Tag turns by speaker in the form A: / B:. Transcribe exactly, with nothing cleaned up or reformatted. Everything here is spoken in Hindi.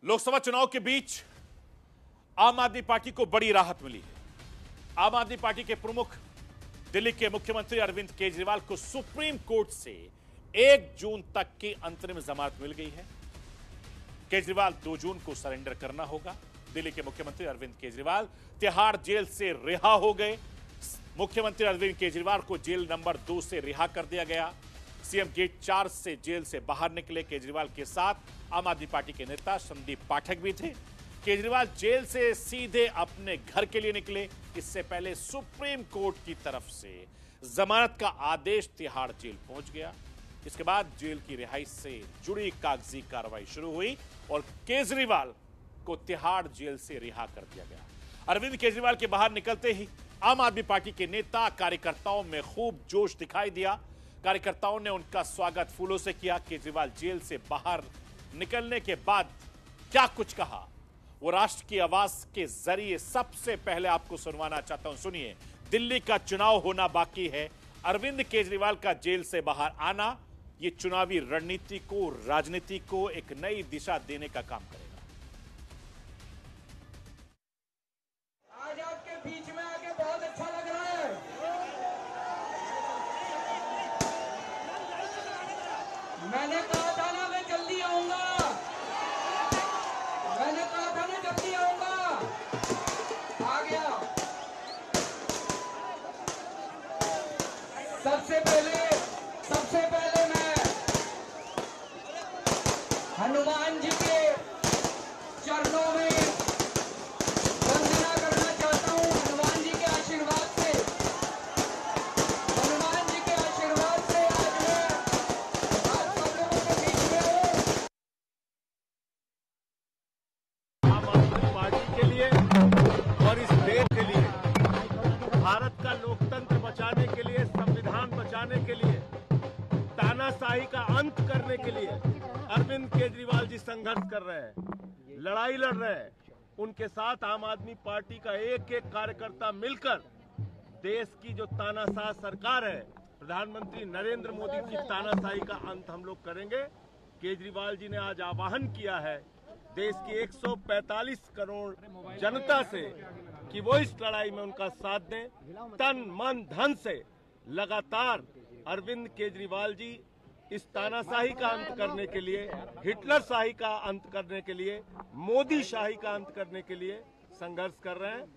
A: लोकसभा चुनाव के बीच आम आदमी पार्टी को बड़ी राहत मिली है। आम आदमी पार्टी के प्रमुख दिल्ली के मुख्यमंत्री अरविंद केजरीवाल को सुप्रीम कोर्ट से एक जून तक की अंतरिम जमानत मिल गई है। केजरीवाल दो जून को सरेंडर करना होगा। दिल्ली के मुख्यमंत्री अरविंद केजरीवाल तिहाड़ जेल से रिहा हो गए। मुख्यमंत्री अरविंद केजरीवाल को जेल नंबर दो से रिहा कर दिया गया। सीएम गेट चार से जेल से बाहर निकले केजरीवाल के साथ आम आदमी पार्टी के नेता संदीप पाठक भी थे। केजरीवाल जेल से सीधे अपने घर के लिए निकले। इससे पहले सुप्रीम कोर्ट की तरफ से जमानत का आदेश तिहाड़ जेल पहुंच गया। इसके बाद जेल की रिहाई से जुड़ी कागजी कार्रवाई शुरू हुई और केजरीवाल को तिहाड़ जेल से रिहा कर दिया गया। अरविंद केजरीवाल के बाहर निकलते ही आम आदमी पार्टी के नेता कार्यकर्ताओं में खूब जोश दिखाई दिया। कार्यकर्ताओं ने उनका स्वागत फूलों से किया। केजरीवाल जेल से बाहर निकलने के बाद क्या कुछ कहा, वो राष्ट्र की आवाज के जरिए सबसे पहले आपको सुनवाना चाहता हूं। सुनिए। दिल्ली का चुनाव होना बाकी है। अरविंद केजरीवाल का जेल से बाहर आना ये चुनावी रणनीति को, राजनीति को एक नई दिशा देने का काम करेगा।
B: आज आपके बीच में आके बहुत अच्छा लग रहा है। मैंने कहा था ना मैं जल्दी आऊंगा। मैंने कहा था ना जल्दी आऊंगा। आ गया। सबसे पहले सबसे पहले मैं हनुमान जी के चरणों में वंदना करना चाहता हूं। हनुमान जी के आशीर्वाद से हनुमान जी के आशीर्वाद से आज मैं आज सब लोगों के बीच में हूं।
C: आम आदमी पार्टी के लिए और इस देश के लिए, भारत का लोकतंत्र बचाने के लिए, संविधान बचाने के लिए, तानाशाही का अंत करने के लिए अरविंद केजरीवाल जी संघर्ष कर रहे हैं, लड़ाई लड़ रहे हैं। उनके साथ आम आदमी पार्टी का एक एक कार्यकर्ता मिलकर देश की जो तानाशाह सरकार है, प्रधानमंत्री नरेंद्र मोदी की तानाशाही का अंत हम लोग करेंगे। केजरीवाल जी ने आज आह्वान किया है देश की एक सौ पैंतालीस करोड़ जनता से कि वो इस लड़ाई में उनका साथ दें, तन मन धन से। लगातार अरविंद केजरीवाल जी इस तानाशाही का अंत करने के लिए, हिटलर शाही का अंत करने के लिए, मोदी शाही का अंत करने के लिए संघर्ष कर रहे हैं।